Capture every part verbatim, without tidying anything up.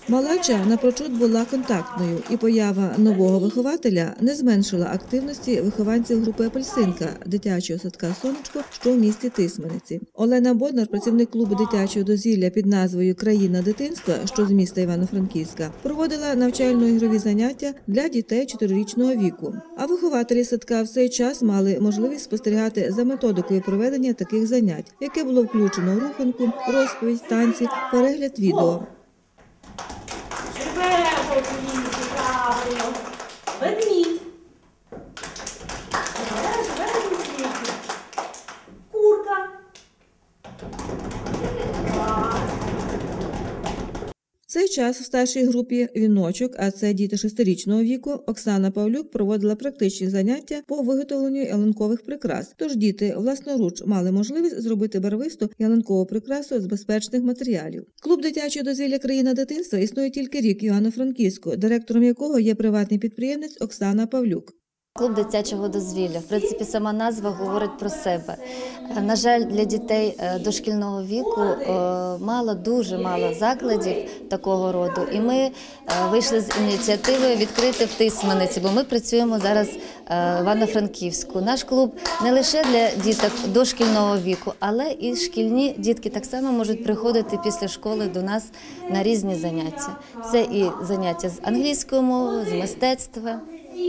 Малеча напрочуд була контактною, і поява нового вихователя не зменшила активності вихованців групи «Апельсинка» дитячого садка «Сонечко», що в місті Тисмениці. Олена Боднар, працівник клубу дитячого дозвілля під назвою «Країна дитинства», що з міста Івано-Франківська, проводила навчально-ігрові заняття для дітей чотирирічного віку. А вихователі садка в цей час мали можливість спостерігати за методикою проведення таких занять, яке було включено руханку, розповідь, танці, перегляд відео. Ведмідь. Курка. В цей час в старшій групі «Віночок», а це діти шестирічного віку, Оксана Павлюк проводила практичні заняття по виготовленню ялинкових прикрас. Тож діти власноруч мали можливість зробити барвисту ялинкову прикрасу з безпечних матеріалів. Клуб дитячого дозвілля «Країна дитинства» існує тільки рік в Івано-Франківську, директором якого є приватний підприємець Оксана Павлюк. Клуб дитячого дозвілля. В принципі, сама назва говорить про себе. На жаль, для дітей дошкільного віку мало, дуже мало закладів такого роду. І ми вийшли з ініціативою відкрити в Тисмениці, бо ми працюємо зараз в Івано-Франківську. Наш клуб не лише для діток дошкільного віку, але і шкільні дітки так само можуть приходити після школи до нас на різні заняття. Це і заняття з англійської мови, з мистецтва,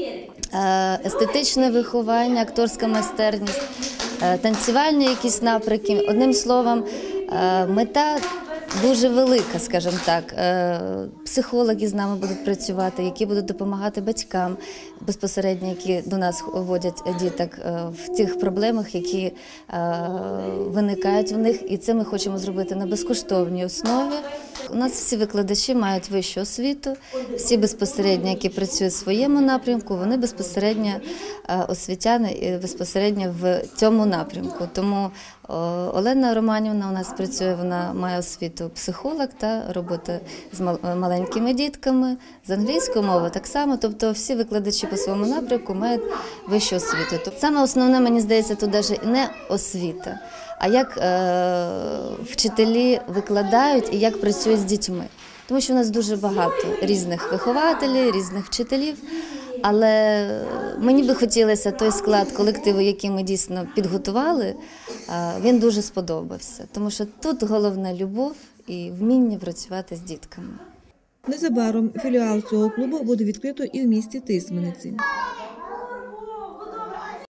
естетичне виховання, акторська майстерність, танцювальні якісь напрямки. Одним словом, мета дуже велика, скажімо так. Психологи з нами будуть працювати, які будуть допомагати батькам безпосередньо, які до нас водять діток в тих проблемах, які виникають в них. І це ми хочемо зробити на безкоштовній основі. У нас всі викладачі мають вищу освіту, всі безпосередньо, які працюють в своєму напрямку, вони безпосередньо освітяни і безпосередньо в цьому напрямку. Тому Олена Романівна у нас працює, вона має освіту психолог та робота з маленькими дітками, з англійської мови так само, тобто всі викладачі по своєму напрямку мають вищу освіту. Тобто саме основне, мені здається, тут навіть не освіта, а як е, вчителі викладають і як працюють з дітьми. Тому що у нас дуже багато різних вихователів, різних вчителів, але мені би хотілося той склад колективу, який ми дійсно підготували, він дуже сподобався. Тому що тут головна любов і вміння працювати з дітками. Незабаром філіал цього клубу буде відкрито і в місті Тисмениці.